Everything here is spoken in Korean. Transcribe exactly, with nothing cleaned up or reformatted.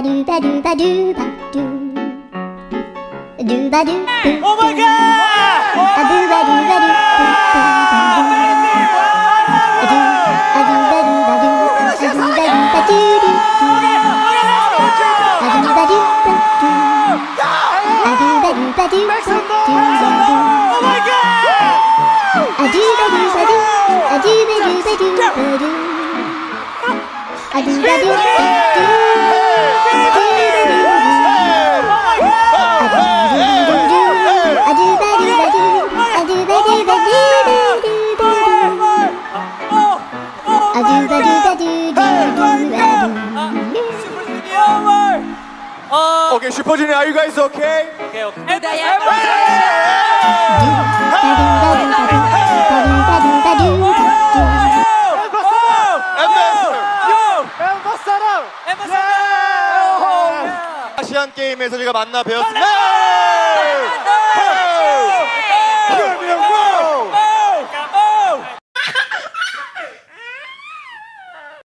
Oh my Okay, Super Junior, are you guys okay? Okay, okay. And 아시안 게임에서 제가 만나 뵈었습니다.